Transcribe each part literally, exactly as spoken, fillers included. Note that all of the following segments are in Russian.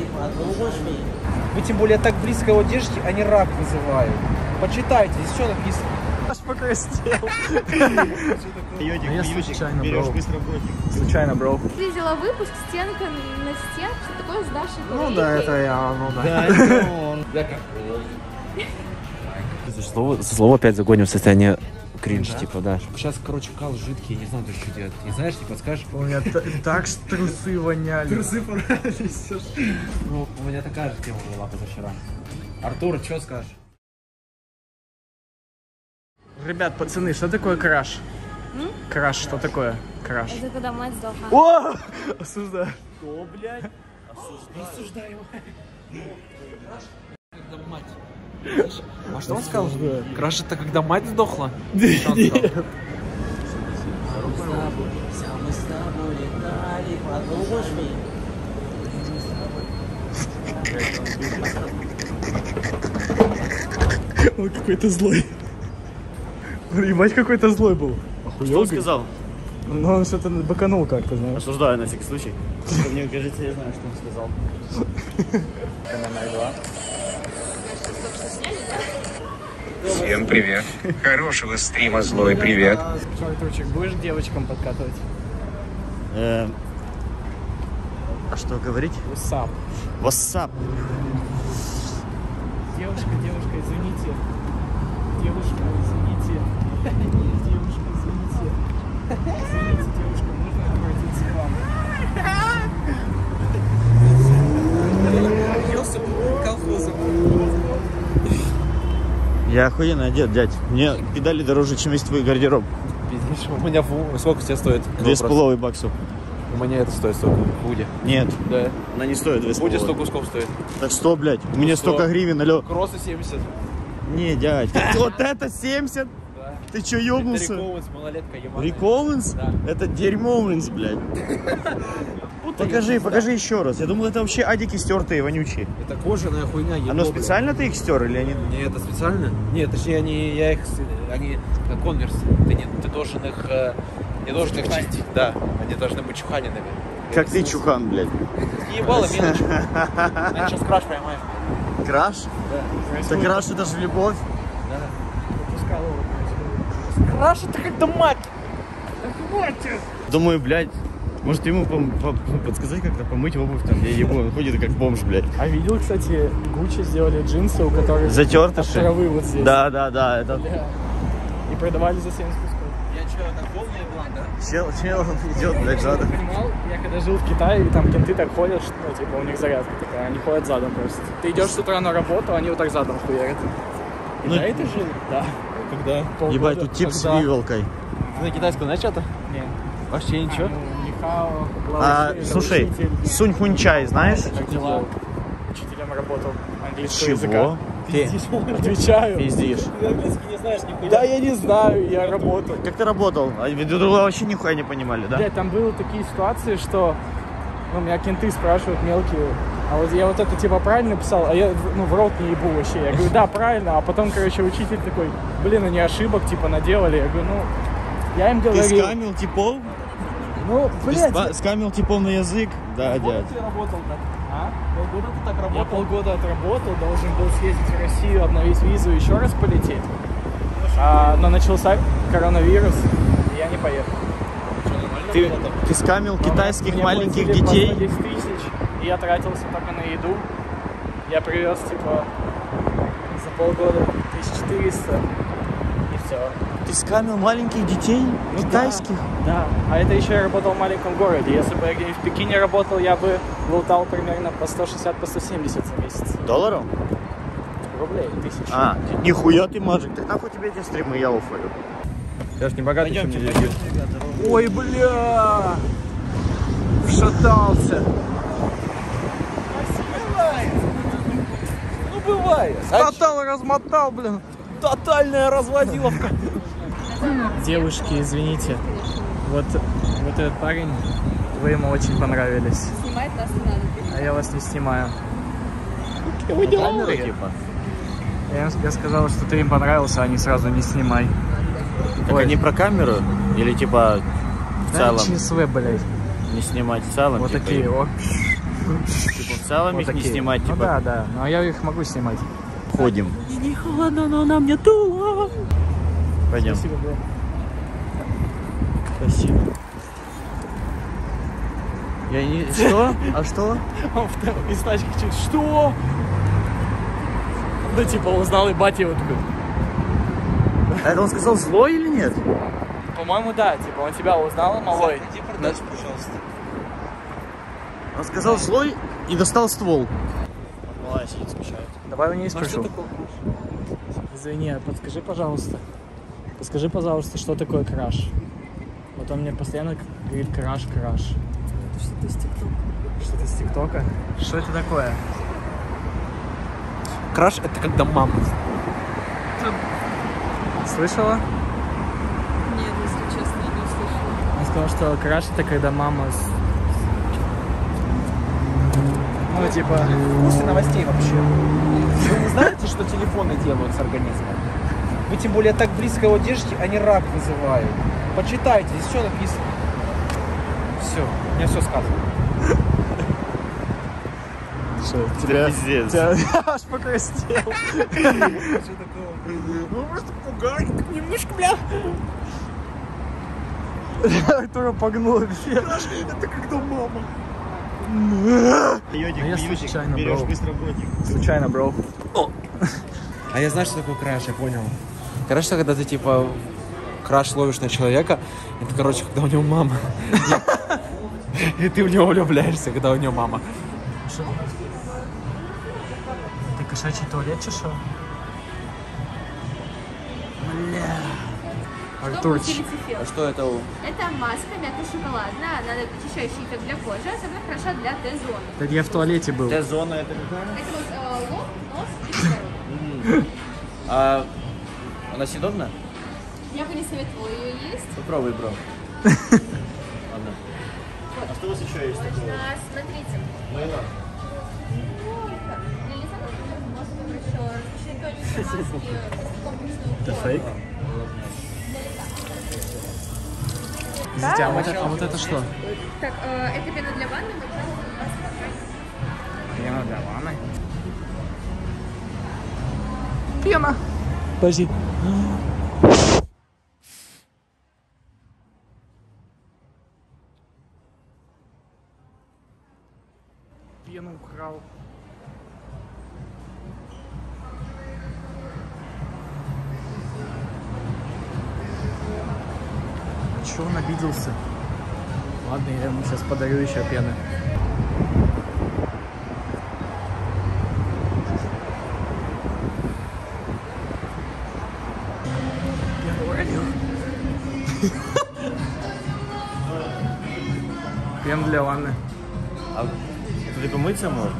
Вы тем более так близко его держите, они рак вызывают. Почитайте, здесь что написано? Аж покраснел. Я случайно брал. Случайно брал. Ты взяла выпуск «Стенка на стен», что такое с Дашей? Ну да, это я, ну да. Да, это он. Слово, слово опять загоним в состояние кринж, Да. типа, да. Сейчас, короче, кал жидкий, я не знаю, что делать. Не знаешь, не подскажешь? У меня так трусы воняли. Трусы понравились. Ну, у меня такая же тема была позавчера. Артур, что скажешь? Ребят, пацаны, что такое краш? М? Краш, что такое? Краш. Это когда мать сдохла. О! Осуждаю. Что, блядь? Осуждаю. Осуждаю. Когда мать. А что он сказал? Краш это когда мать сдохла? Нет. Он какой-то злой. Ебать, какой-то злой был. Что он сказал? Ну, он что-то баканул как-то, знаешь. Осуждаю на всякий случай. Мне кажется, я знаю, что он сказал. Всем привет. Хорошего стрима, злой привет. Что, Артурчик, будешь к девочкам подкатывать? А что говорить? Усап. Вассап. Девушка, девушка, извините. Девушка, извините. Девушка, извините. Извините, девушка, можно обратиться к вам? Я охуенно одет, дядь. Мне педали дороже, чем весь твой гардероб. Видишь, у меня фу... Сколько тебе стоит? Две с половой баксов. У меня это стоит столько. Худи. Нет, Да. она не стоит две с Худи сто половой. кусков стоит. Так что, блядь, у меня сто. столько гривен, алло. Кроссы семьдесят. Не, дядь. Вот это семьдесят? Да. Ты чё, Это ёбнулся? Рик Оуэнс, малолетка ебаная. Рик Оуэнс? Да. Это дерьмо Оуэнс, блядь. Покажи, покажи еще раз. Я думал, это вообще адики стертые, вонючие. Это кожаная хуйня. Оно ебаная. специально ты их стер или они... Не, это специально? Нет, точнее, они, я их, с- они как конверс. Ты, не, ты должен их, э, не должен их чистить. Да, они должны быть чуханенными. Как ты чухан, блядь. Не ебало, мелочь. Они сейчас краш поймаешь. Краш? Да. Так краш это же любовь. Краш это когда мать. Думаю, блядь, может ему пом- по- подсказать как-то помыть обувь там, я ебу, он ходит как бомж, блядь. А видел, кстати, Гуччи сделали джинсы, у которых Затертыши. травы вот здесь. Да, да, да, это... Да. И продавали за семьдесят кусков. Я что, так полный блан, да? Чел, чел идет, блядь, Я задом. понимал, я когда жил в Китае, и там кенты так ходят, что, ну, типа, у них зарядка такая, они ходят задом просто. Ты идешь с утра на работу, они вот так задом хуярят. И Ну, да, это жил? Да. Когда? Полгода. Ебать, тут тип с Когда? вивалкой. Ты на китайском знаешь что-то? Не. Вообще ничего? Ну, Нихао, А, Лауши, слушай, учитель. Сунь Хунчай, знаешь? Как дела? Учителем работал английского языка. Чего? Отвечаю. Пиздишь. Ты английский не знаешь нихуя. Да я не знаю, я работал. Как ты работал? А вы друг друга вообще нихуя не понимали, да? Блядь, там были такие ситуации, что ну, меня кенты спрашивают мелкие, а вот я вот это типа правильно писал, а я ну, в рот не ебу вообще. Я говорю, да, правильно, а потом, короче, учитель такой, блин, они ошибок типа наделали. Я говорю, ну, я им Ты говорил, скамил типов? ну, Ты блядь, ска- скамил типов на язык? Да, Полгода дядь. ты работал так? А? Полгода ты так я работал? полгода отработал, должен был съездить в Россию, обновить визу, еще раз полететь. А, но начался коронавирус, и я не поехал. Ты, ты скамил китайских Мне маленьких платили по детей? сто десять тысяч, и я тратился только на еду. Я привез, типа, за полгода тысяча четыреста, и все. Ты скамил маленьких детей? Ну Китайских? Да, а это еще я работал в маленьком городе. Если бы я где-нибудь в Пекине работал, я бы лутал примерно по сто шестьдесят, по сто семьдесят за месяц. Долларов? Рублей, тысяч. А, нихуя ты, мажик. Так нахуй тебе эти стримы, я уфаю. Я ж не богатый, чем Пойдемте, мне пойдемте, здесь. ребята. Ой, бля! Вшатался. Ну, бывает. Мотал, размотал, блин. Тотальная разводиловка. Девушки, извините. Вот, вот этот парень, вы ему очень понравились. Снимать нас не надо. А я вас не снимаю. Камеру, типа. Я, им- я сказал, что ты им понравился, а они сразу не снимай. Так Ой. они про камеру? Или типа в Да, целом? ЧСВ, блядь. Не снимать в целом? Вот типа, такие, и- о. Типа в целым Вот их не такие. снимать, Ну типа. да, да, но я их могу снимать. Ходим. Не холодно, но нам не дуло. Пойдем. Спасибо, бро. Спасибо. Я не... Что? А что? Он в из тачки чуть, что? Да типа узнал и батя вот такой. А это он сказал злой или нет? По-моему, да, типа он тебя узнал, малой. Иди продашь, пожалуйста. Он сказал злой и достал ствол. Малая сидит, скучает. Давай у нее Ну а что спрошу. такое? Извини, подскажи, пожалуйста. Подскажи, пожалуйста, что такое краш? Вот он мне постоянно говорит краш, краш. Что-то из ТикТока. Что-то из ТикТока? Что это такое? Краш — это когда мама. Слышала? Нет, если честно, я не слышала. Он сказал, что краш это когда мама с... Ну, типа... После новостей вообще. Вы не знаете, что телефоны делают с организмом? Вы тем более так близко его держите, они рак вызывают. Почитайте, здесь все написано. Все, у меня все сказано. Что, Тебя пиздец. тебя аж покраснел. Ну, просто пугает немножко, бля. Артура погнула вверх. Это когда мама. Йодик, А я йодик, случайно, берешь бро. быстро ботик. Случайно, бро. А я знаю, что такое краш, я понял. Краш — это когда ты, типа, краш ловишь на человека, это, короче, когда у него мама. И ты в него влюбляешься, когда у него мама. Ты кошачий туалет, че шо? Бля. Артурчик. А что это? Это маска мятно-шоколадная, она очищающая эффект для кожи, особенно хороша для Т-зоны. Да я в туалете был. Т-зона это какая? Это вот э, лоб, нос и подбородок. А она съедобна? Я бы не советовала ее есть. Попробуй, бро. Ладно. А что у вас еще есть такого? А, смотрите. Мыло? Это фейк? Извините, а вот, это, а вот это что? Так, э, это пена для ванны. Пена для ванны. Пена. Подожди. Пену украл. Чё он обиделся? Ладно, я ему сейчас подарю еще пены. Пену уронил. Пен для ванны. А тут помыться можно?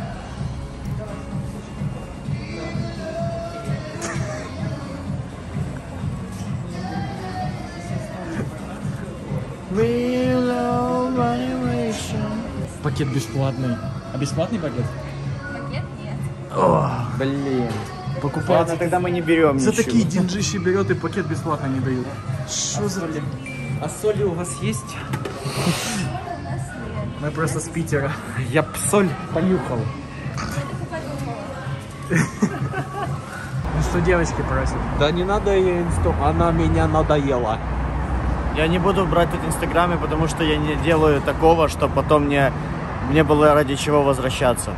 Пакет бесплатный. А бесплатный пакет? Пакет нет. Блин. Покупайте. Ладно, тогда мы не берем За ничего. такие деньжищи берет и пакет бесплатно не дают. Что за... А соли у вас есть? Мы просто с Питера. Я б соль понюхал. Ну что девочки просят? Да не надо ей инсту, она меня надоела. Я не буду брать тут инстаграме, потому что я не делаю такого, что потом мне, мне было ради чего возвращаться.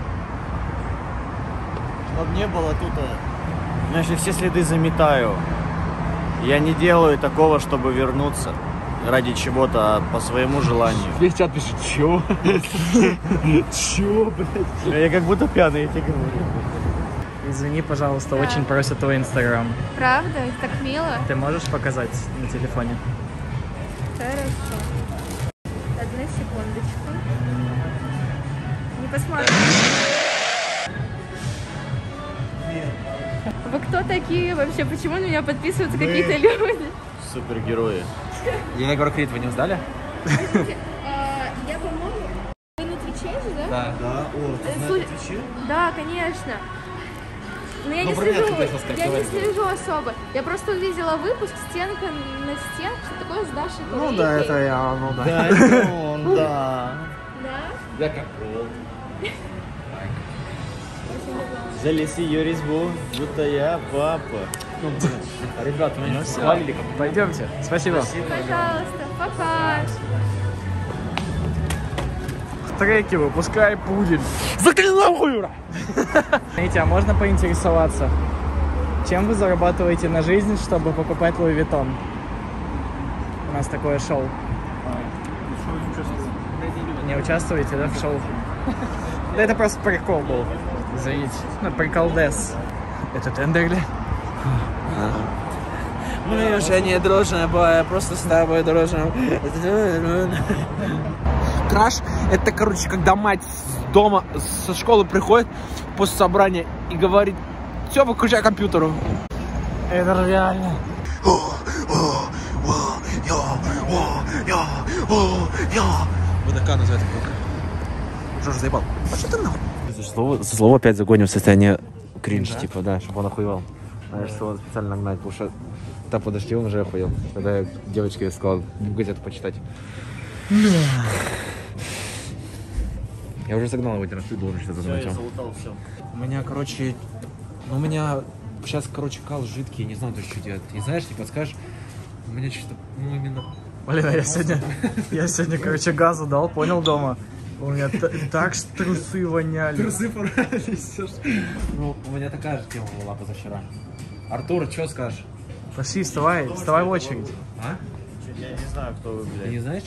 Чтобы не было тут... Знаешь, я все следы заметаю. Я не делаю такого, чтобы вернуться ради чего-то, а по своему желанию. Весь чат пишет, чё? Чё, блядь? Я как будто пьяный, я тебе говорю. Извини, пожалуйста, Да. очень просят твой инстаграм. Правда? Так мило. Ты можешь показать на телефоне? Хорошо. Одну секундочку. Не посмотрим. Вы кто такие вообще? Почему на меня подписываются какие-то люди? Супергерои. Я Егора Крид, вы не узнали? Слушайте, а, я, по-моему, вы на Твиче же, да? Да. Да, о, Э, слушай, Да, конечно. Но я Ну, не про меня слежу, ты точно скажешь, я не давай. слежу особо. Я просто увидела выпуск «Стенка на стен», что такое с Дашей Ну Корейкой. да, это я, ну да. Да, это он, да. Да? Я как пол. Залез ее резьбу, будто я папа. Ребята, мы Ну не все, хвалили. пойдемте. Спасибо. Пожалуйста, пока. Треки выпускай пудель. Заклинаю, ура! Знаете, а можно поинтересоваться, чем вы зарабатываете на жизнь, чтобы покупать Луи Виттон? У нас такое шоу. Не участвуете, да, в шоу? Да это просто прикол был. Извините. Ну, приколдес. Это Тендерли? Мы уже не дружим, я просто с тобой дружим. Краш — это, короче, когда мать с дома, со школы приходит после собрания и говорит: все, выключай компьютер. Это реально. Вот такая называется кнопка. Жорж заебал. А что ты нахуй? Слово, слово опять загоним в состояние кринж, да? Типа, да, чтобы он охуевал. Знаешь, что специально нагнать, потому что так подошли, он уже охуел. Когда я девочке сказал газету почитать. Я уже загнал его один раз, ты должен что-то загнать. У меня, короче, ну, у меня сейчас, короче, кал жидкий, не знаю, что делать. И знаешь, не подскажешь, у меня что-то, ну, именно... Блин, а я сегодня, я сегодня, короче, газу дал, понял, дома. У меня так трусы воняли. Трусы порвались. Ну, у меня такая же тема была позавчера. Артур, что скажешь? Пошли, вставай, вставай в очередь. А? Я не знаю, кто вы, Ты блядь. не знаешь?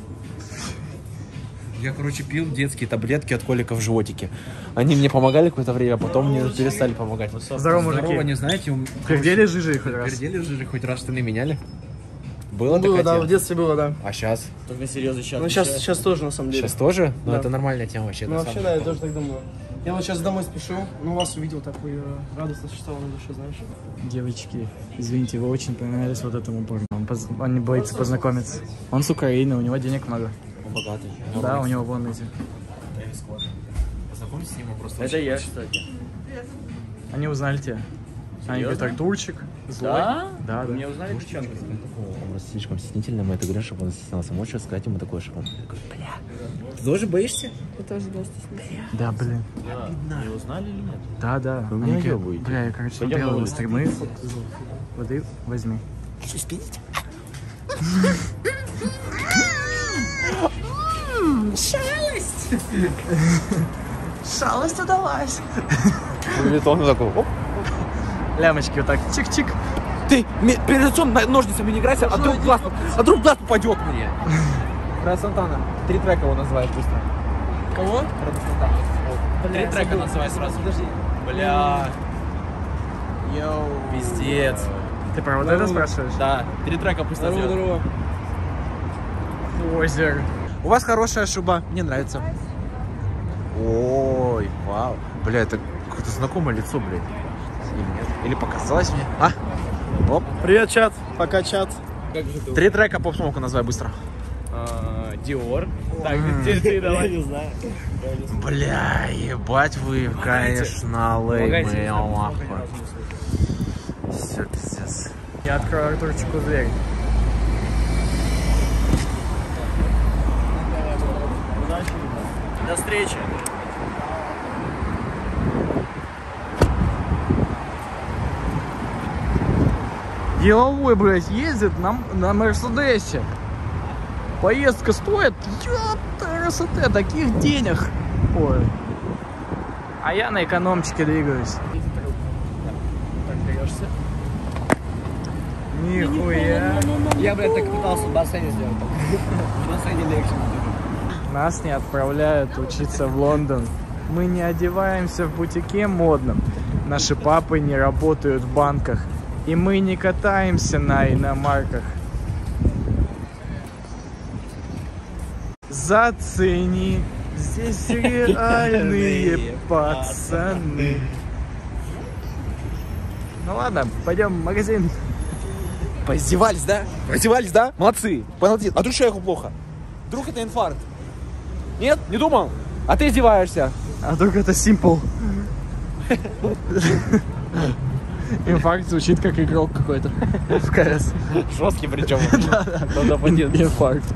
Я, короче, пил детские таблетки от колика в животике. Они мне помогали какое-то время, а потом мне перестали помогать. Здорово, мужики. Здорово, не знаете? у- Пердели жижи хоть раз? Пердели жижи хоть раз штаны меняли? Было, Было, такая да, тема? в детстве было, да. А сейчас? Только серьезно сейчас. Ну, сейчас, сейчас тоже, на самом деле. Сейчас тоже? Ну, Да. это нормальная тема вообще. Ну, на вообще, самом да, я деле. тоже так думаю. Я вот сейчас домой спешу, ну, вас увидел, такой э, радостно чувствовал на душе, знаешь. Девочки, извините, вы очень понравились вот этому парню. Он, поз- он не боится познакомиться. Он с Украины, у него денег много. Он богатый. Да, у него вон эти. Познакомься с ним, он просто... Это я, кстати. Они узнали тебя. Они говорят, Артурчик, злой. Да? Да, Вы да. меня узнали, девчонка? Он просто слишком стеснительный, мы это говорим, чтобы он стеснялся. Можешь сказать ему такое, чтобы он такой: бля, ты тоже боишься? Да, блин. Не узнали или нет? Да, да. Вы Они меня говорят, ёбаете. бля, я, короче, Пойдем смотрел на стримы. Воды возьми. Что, спидите? Шалость удалась. Он такой: оп. Лямочки вот так, чик-чик. Ты ме- перед лицом на- ножницами не играйся, а вдруг глаз, а вдруг глаз попадет мне. Фред Сантана. Три трека его называешь быстро. Кого? Фред Сантана. Три трека называй сразу. Подожди. Бля, Йоу. пиздец. Ты про вот это спрашиваешь? Да, три трека пусть Здорово, здорово. Озер. У вас хорошая шуба, мне нравится. Ой, вау. Бля, это какое-то знакомое лицо, блядь. Или нет? Или показалось мне? А? Оп. Привет, чат. Пока, чат. Три трека поп-смока называй быстро. Диор. Так, теперь ты давай. Я не знаю. Бля, ебать вы, конечно, леймы, нахуй. Все, пиздец. Я открою Артурчику дверь. До встречи. Деловой, блядь, ездит на, на Мерседесе. Поездка стоит, ёпта, РСТ, таких денег. Ой. А я на экономчике двигаюсь. Так, даешься? Нихуя. Я, блядь, так пытался в бассейне сделать. В бассейне легче. Нас не отправляют учиться в Лондон. Мы не одеваемся в бутике модном. Наши папы не работают в банках. И мы не катаемся на иномарках. Зацени, здесь реальные пацаны. Ну ладно, пойдем в магазин. Поиздевались, да? Поиздевались, да? Молодцы. Молодцы. А вдруг человеку плохо? Вдруг это инфаркт? Нет? Не думал? А ты издеваешься. А вдруг это Simple? Инфаркт звучит как игрок какой-то в КС. Жесткий причем. Инфаркт.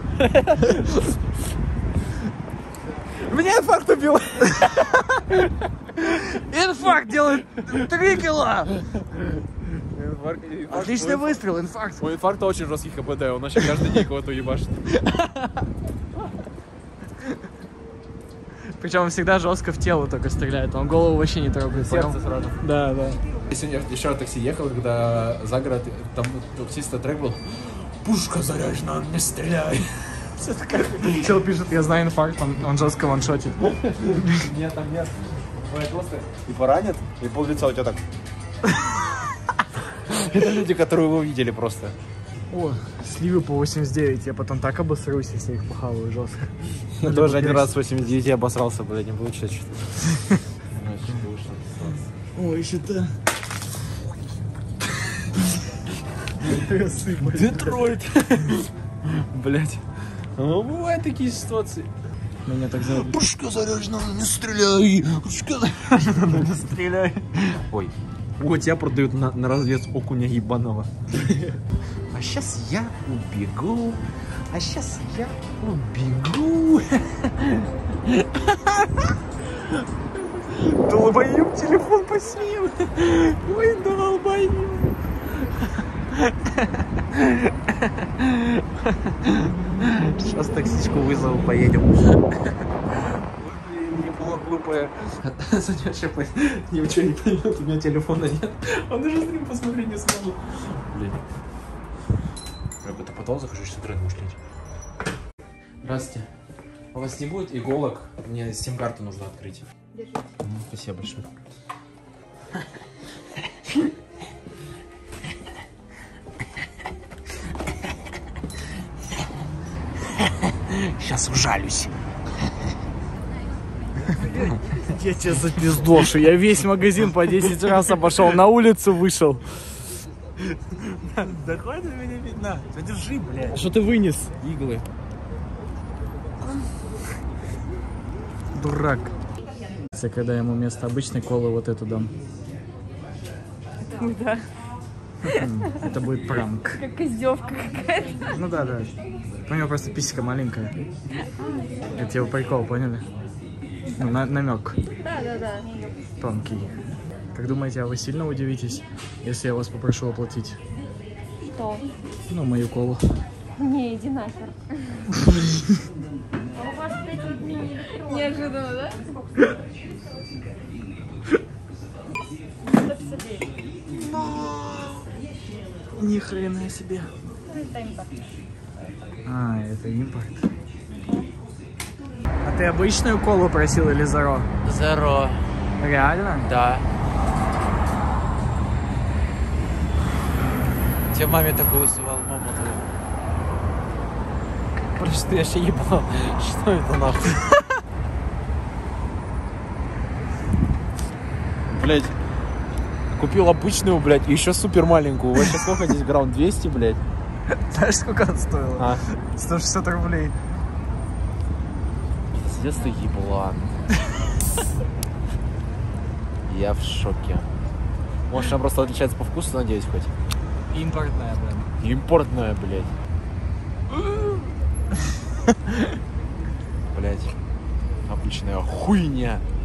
Меня инфаркт убил. Инфаркт Инфаркт делает три кило. Отличный выстрел, инфаркт. У инфаркта очень жесткий КПД, он вообще каждый день кого-то ебашит. Причем он всегда жестко в тело только стреляет, он голову вообще не трогает. Сердце сразу. Да, да. Я сегодня еще в такси ехал, когда за город, там таксиста трек был «Пушка заряжена, не стреляй». Чел пишет, я знаю инфаркт, он, он жестко ваншотит. Нет, там нет. Просто и поранят, и пол лица у тебя так. Это люди, которые вы видели просто. О, сливы по восемьдесят девять, я потом так обосрусь, если их похаваю жестко. Я тоже один раз с восемьдесят девяти обосрался, блядь, не получилось что-то. Ой, что-то... Детройт. Блядь. Ну, бывают такие ситуации. Меня так зовут. Пушка заряжена, не стреляй! Пушка заряжена, не стреляй! Ой. О, тебя продают на, на развес окуня ебаного. А сейчас я убегу. А сейчас я убегу. Долбоеб, телефон посмею. Ой, долбоеб. Сейчас таксичку вызову, поедем. Не было глупое. Саня ничего не поймет, у меня телефона нет. Он даже стрим посмотреть не сможет. Блин. Я бы потом захочу сейчас трек мушлить. Здравствуйте. У вас не будет иголок? Мне сим-карту нужно открыть. Держите. Спасибо большое. Сейчас ужалюсь. Я тебя запиздошу, я весь магазин по десять раз обошел, на улицу вышел. Да хватит меня видно. Задержи, блядь. Что ты вынес? Иглы. Дурак. Если когда ему вместо обычной колы вот эту дам. Да. Это будет пранк. Как издевка какая-то. Ну да, да. У него просто писечка маленькая. Это его прикол, поняли? Ну, на намек. Да, да, да. Тонкий. Как думаете, а вы сильно удивитесь, если я вас попрошу оплатить? Что? Ну, мою колу. Не, иди нахер. Неожиданно, да? Ни хрена себе. А, это импорт. А ты обычную колу просил или зеро? Зеро. Реально? Да. Тебе маме такую высылал, мама твою. Просто я ще ебал. Что это нахуй? Блять. Купил обычную, блядь, и еще супер маленькую. У вас сейчас сколько здесь грамм? двести, блядь? Знаешь, сколько она стоила? А? сто шестьдесят рублей. Пиздец ты еблан. Я в шоке. Может, она просто отличается по вкусу, надеюсь, хоть? Импортная, блин. Импортная, блядь. Блядь. Обычная хуйня.